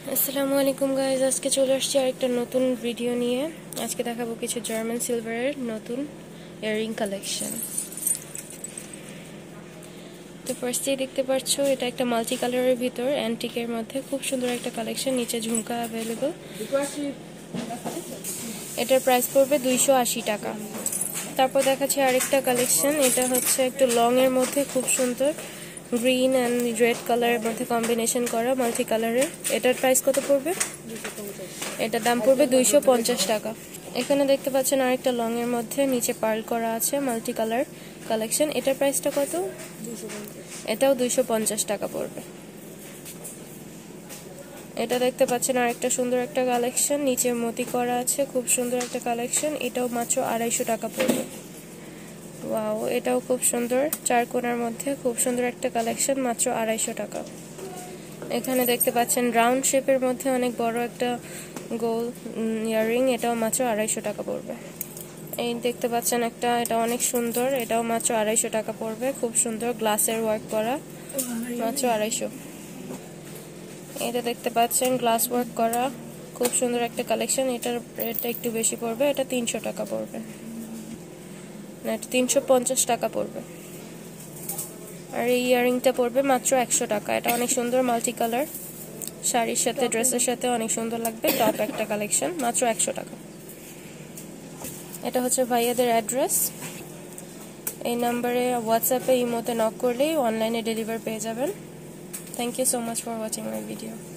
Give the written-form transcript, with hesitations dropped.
আসসালামু আলাইকুম গাইজ, আজকে চলে আসছি আরেকটা নতুন ভিডিও নিয়ে। আজকে দেখাবো কিছু জার্মান সিলভারের নতুন ইয়াররিং কালেকশন। তো ফার্স্টেই দেখতে পাচ্ছ, এটা একটা মাল্টি কালারের ভিতর অ্যান্টিকের মধ্যে খুব সুন্দর একটা কালেকশন। নিচে ঝুমকা অ্যাভেলেবল। এটার প্রাইস পড়বে 280 টাকা। তারপর দেখাচ্ছি আরেকটা কালেকশন। এটা হচ্ছে একটু লং এর মধ্যে খুব সুন্দর গ্রিন অ্যান্ড রেড কালারের মধ্যে কম্বিনেশন করা মাল্টি কালারের। এটার প্রাইস কত পড়বে? এটার দাম পড়বে 250 টাকা। এখানে দেখতে পাচ্ছেন আরেকটা লং এর মধ্যে নিচে পার্ল করা আছে মাল্টি কালার কালেকশন। এটার প্রাইসটা কত? এটাও 250 টাকা পড়বে। এটা দেখতে পাচ্ছেন আরেকটা সুন্দর একটা কালেকশন, নিচে মতি করা আছে, খুব সুন্দর একটা কালেকশন। এটাও মাত্র 250 টাকা পড়বে। ওয়াও, এটাও খুব সুন্দর, চার কোণার মধ্যে খুব সুন্দর একটা কালেকশন, মাত্র 250 টাকা। এখানে দেখতে পাচ্ছেন রাউন্ড শেপের মধ্যে অনেক বড় একটা গোল ইয়াররিং, এটাও মাত্র 250 টাকা পড়বে। এই দেখতে পাচ্ছেন একটা, এটা অনেক সুন্দর, এটাও মাত্র 250 টাকা পড়বে। খুব সুন্দর গ্লাসের ওয়ার্ক করা, মাত্র 250। এটা দেখতে পাচ্ছেন গ্লাস ওয়ার্ক করা, খুব সুন্দর একটা কালেকশন। এটার রেটটা একটু বেশি পড়বে, এটা 300 টাকা পড়বে, না এটা 350 টাকা পড়বে। আর এই ইয়াররিংটা পড়বে মাত্র 100 টাকা। এটা অনেক সুন্দর মাল্টি কালার, শাড়ির সাথে ড্রেসের সাথে অনেক সুন্দর লাগবে। টপ একটা কালেকশন, মাত্র 100 টাকা। এটা হচ্ছে ভাইয়াদের অ্যাড্রেস। এই নাম্বারে হোয়াটসঅ্যাপে ইমোতে নক করলেই অনলাইনে ডেলিভার পেয়ে যাবেন। Thank you so much for watching my video.